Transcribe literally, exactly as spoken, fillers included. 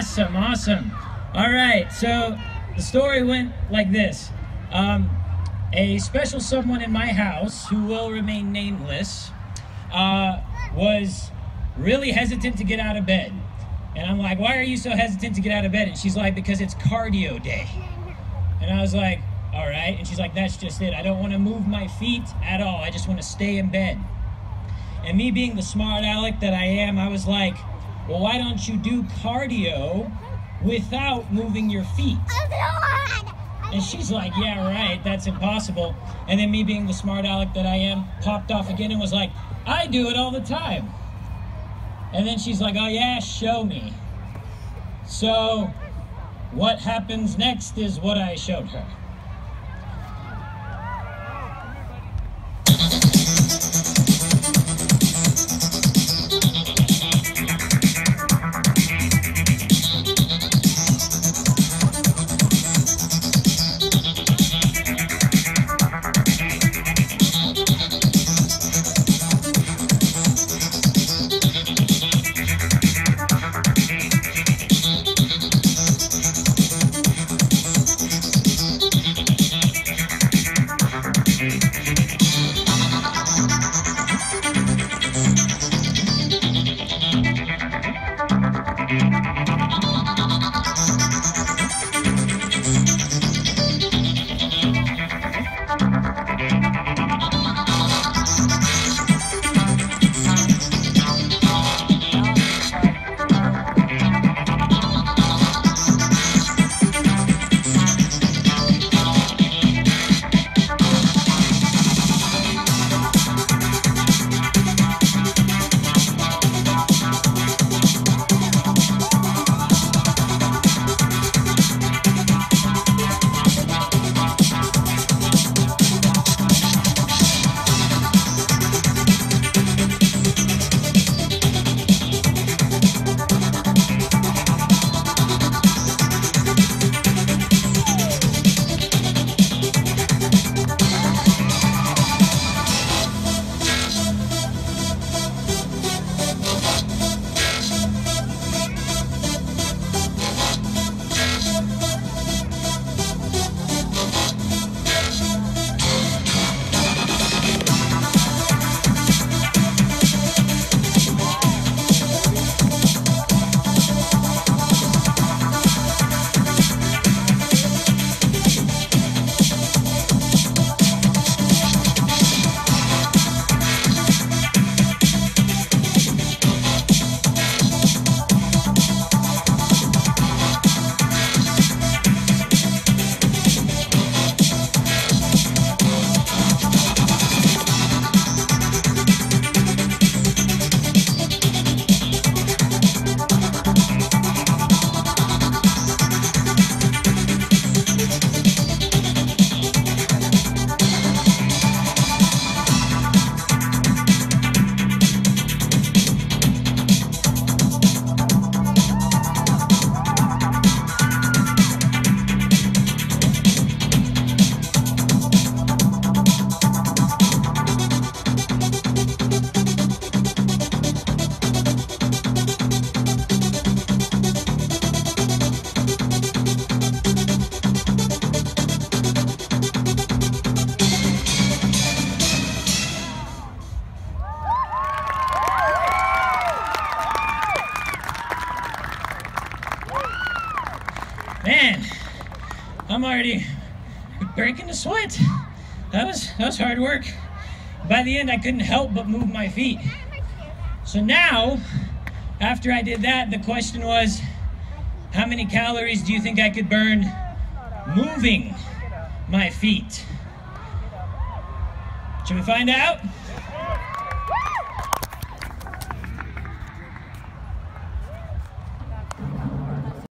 Awesome, awesome. All right, so the story went like this. Um, a special someone in my house, who will remain nameless, uh, was really hesitant to get out of bed. And I'm like, why are you so hesitant to get out of bed? And she's like, because it's cardio day. And I was like, all right. And she's like, that's just it. I don't want to move my feet at all. I just want to stay in bed. And me being the smart aleck that I am, I was like, well, why don't you do cardio without moving your feet? And she's like, yeah, right, that's impossible. And then me being the smart aleck that I am, popped off again and was like, I do it all the time. And then she's like, oh yeah, show me. So what happens next is what I showed her. Man, I'm already breaking a sweat. That was, that was hard work. By the end, I couldn't help but move my feet. So now, after I did that, the question was, how many calories do you think I could burn moving my feet? Should we find out?